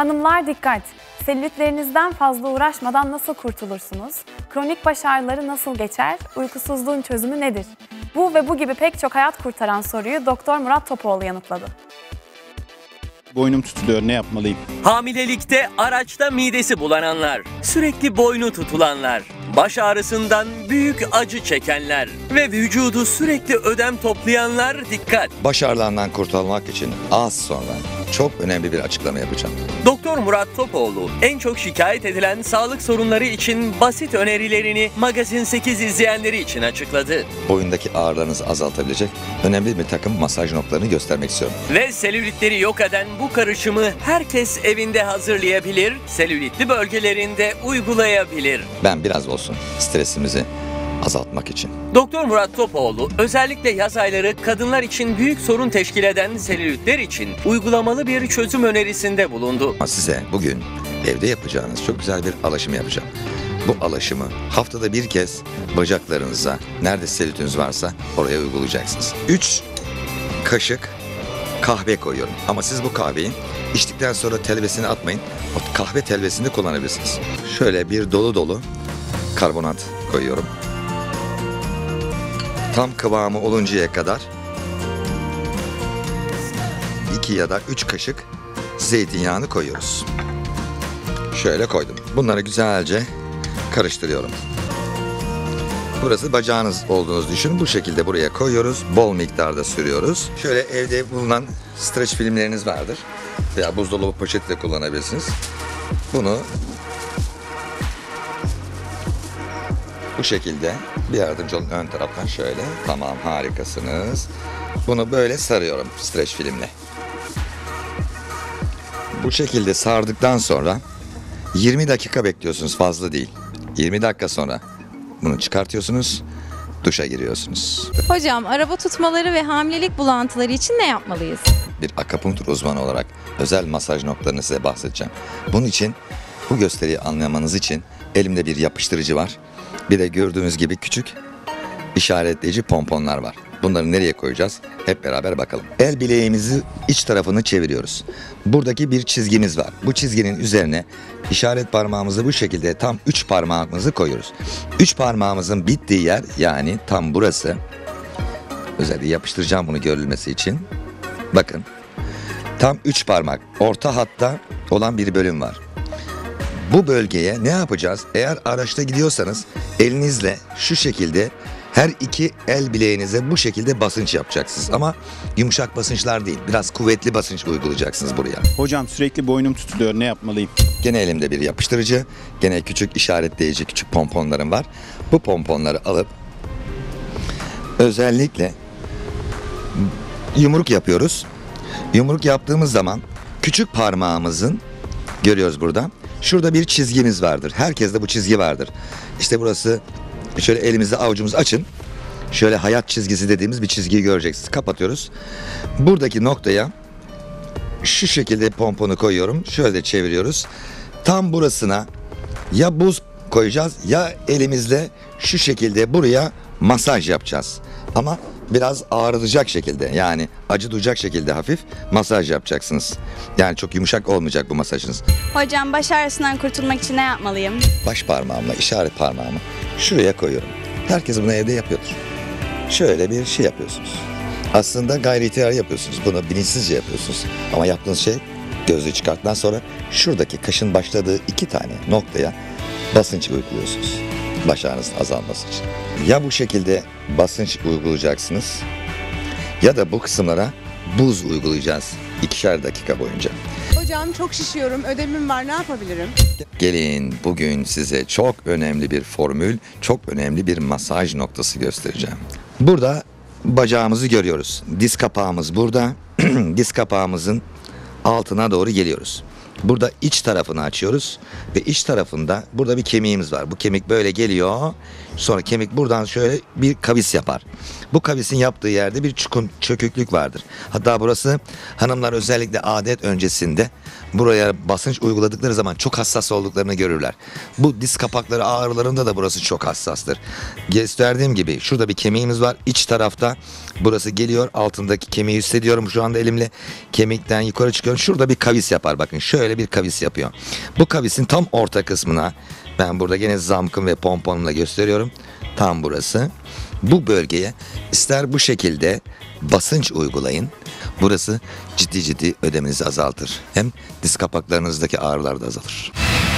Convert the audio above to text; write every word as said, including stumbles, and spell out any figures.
Hanımlar dikkat! Selülitlerinizden fazla uğraşmadan nasıl kurtulursunuz? Kronik baş ağrıları nasıl geçer? Uykusuzluğun çözümü nedir? Bu ve bu gibi pek çok hayat kurtaran soruyu Doktor Murat Topoğlu yanıtladı. Boynum tutuluyor, ne yapmalıyım? Hamilelikte araçta midesi bulananlar, sürekli boynu tutulanlar, baş ağrısından büyük acı çekenler ve vücudu sürekli ödem toplayanlar dikkat! Baş ağrılarından kurtulmak için az sonra çok önemli bir açıklama yapacağım. Doktor Murat Topoğlu en çok şikayet edilen sağlık sorunları için basit önerilerini Magazin sekiz izleyenleri için açıkladı. Boyundaki ağrılarınızı azaltabilecek önemli bir takım masaj noktalarını göstermek istiyorum. Ve selülitleri yok eden bu karışımı herkes evinde hazırlayabilir, selülitli bölgelerinde uygulayabilir. Ben biraz olsun stresimizi azaltmak için. Doktor Murat Topoğlu özellikle yaz ayları kadınlar için büyük sorun teşkil eden selülitler için uygulamalı bir çözüm önerisinde bulundu. Size bugün evde yapacağınız çok güzel bir alaşım yapacağım. Bu alaşımı haftada bir kez bacaklarınıza, nerede selülitiniz varsa oraya uygulayacaksınız. üç kaşık kahve koyuyorum. Ama siz bu kahveyi içtikten sonra telvesini atmayın. O kahve telvesini kullanabilirsiniz. Şöyle bir dolu dolu karbonat koyuyorum. Tam kıvamı oluncaya kadar iki ya da üç kaşık zeytinyağını koyuyoruz. Şöyle koydum. Bunları güzelce karıştırıyorum. Burası bacağınız olduğunuzu düşünün. Bu şekilde buraya koyuyoruz. Bol miktarda sürüyoruz. Şöyle evde bulunan streç filmleriniz vardır. Veya buzdolabı poşeti de kullanabilirsiniz. Bunu bu şekilde bir yardımcı olun ön taraftan şöyle. Tamam, harikasınız. Bunu böyle sarıyorum streç filmle. Bu şekilde sardıktan sonra yirmi dakika bekliyorsunuz, fazla değil. yirmi dakika sonra bunu çıkartıyorsunuz, duşa giriyorsunuz. Hocam, araba tutmaları ve hamilelik bulantıları için ne yapmalıyız? Bir akupunktur uzmanı olarak özel masaj noktalarını size bahsedeceğim. Bunun için, bu gösteriyi anlamanız için elimde bir yapıştırıcı var. Bir de gördüğünüz gibi küçük işaretleyici pomponlar var. Bunları nereye koyacağız? Hep beraber bakalım. El bileğimizi iç tarafını çeviriyoruz. Buradaki bir çizgimiz var. Bu çizginin üzerine işaret parmağımızı bu şekilde tam üç parmağımızı koyuyoruz. Üç parmağımızın bittiği yer, yani tam burası. Özellikle yapıştıracağım bunu görülmesi için. Bakın. Tam üç parmak. Orta hatta olan bir bölüm var. Bu bölgeye ne yapacağız? Eğer araçta gidiyorsanız elinizle şu şekilde her iki el bileğinize bu şekilde basınç yapacaksınız. Ama yumuşak basınçlar değil, biraz kuvvetli basınç uygulayacaksınız buraya. Hocam sürekli boynum tutuluyor, ne yapmalıyım? Gene elimde bir yapıştırıcı, gene küçük işaretleyici küçük pomponlarım var. Bu pomponları alıp özellikle yumruk yapıyoruz. Yumruk yaptığımız zaman küçük parmağımızın, görüyoruz burada, şurada bir çizgimiz vardır. Herkeste bu çizgi vardır. İşte burası, şöyle elimizi avucumuzu açın. Şöyle hayat çizgisi dediğimiz bir çizgiyi göreceksiniz. Kapatıyoruz. Buradaki noktaya şu şekilde pomponu koyuyorum. Şöyle çeviriyoruz. Tam burasına ya buz koyacağız ya elimizle şu şekilde buraya masaj yapacağız. Ama biraz ağrıtacak şekilde, yani acı duyacak şekilde hafif masaj yapacaksınız. Yani çok yumuşak olmayacak bu masajınız. Hocam, baş ağrısından kurtulmak için ne yapmalıyım? Baş parmağımla işaret parmağımı şuraya koyuyorum. Herkes bunu evde yapıyordur. Şöyle bir şey yapıyorsunuz. Aslında gayri ihtiyari yapıyorsunuz. Bunu bilinçsizce yapıyorsunuz. Ama yaptığınız şey, gözlüğü çıkarttıktan sonra şuradaki kaşın başladığı iki tane noktaya basınç uyguluyorsunuz. Baş ağrınızın azalması için. Ya bu şekilde basınç uygulayacaksınız ya da bu kısımlara buz uygulayacağız ikişer dakika boyunca. Hocam, çok şişiyorum, ödemim var, ne yapabilirim? Gelin bugün size çok önemli bir formül, çok önemli bir masaj noktası göstereceğim. Burada bacağımızı görüyoruz. Diz kapağımız burada. Diz kapağımızın altına doğru geliyoruz. Burada iç tarafını açıyoruz ve iç tarafında burada bir kemiğimiz var. Bu kemik böyle geliyor. Sonra kemik buradan şöyle bir kavis yapar. Bu kavisin yaptığı yerde bir çukun, çöküklük vardır. Hatta burası hanımlar özellikle adet öncesinde buraya basınç uyguladıkları zaman çok hassas olduklarını görürler. Bu diz kapakları ağrılarında da burası çok hassastır. Gösterdiğim gibi şurada bir kemiğimiz var. İç tarafta burası geliyor. Altındaki kemiği hissediyorum şu anda elimle. Kemikten yukarı çıkıyorum. Şurada bir kavis yapar. Bakın şöyle bir kavis yapıyor. Bu kavisin tam orta kısmına ben burada gene zamkım ve pomponumla gösteriyorum. Tam burası. Bu bölgeye ister bu şekilde basınç uygulayın. Burası ciddi ciddi ödeminizi azaltır. Hem diz kapaklarınızdaki ağrılar da azalır.